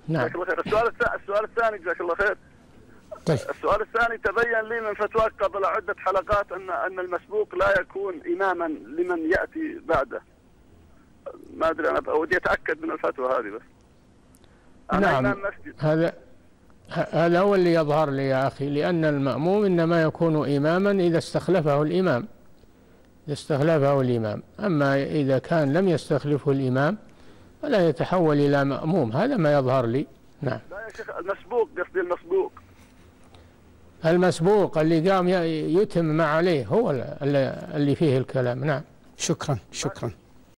نعم. جزاك الله خير. السؤال الثاني جزاك الله خير. طيب. السؤال الثاني، تبين لي من فتواك قبل عدة حلقات أن المسبوق لا يكون إماما لمن يأتي بعده. ما أدري، أنا ودي أتأكد من الفتوى هذه بس. أنا نعم. إمام مسجد. هذا هو اللي يظهر لي يا أخي، لأن المأموم إنما يكون إماما إذا استخلفه الإمام، أما إذا كان لم يستخلفه الإمام فلا يتحول إلى مأموم. هذا ما يظهر لي. نعم. لا يا شيخ، المسبوق، قصدي المسبوق اللي قام يتم ما عليه هو اللي فيه الكلام. نعم. شكرا.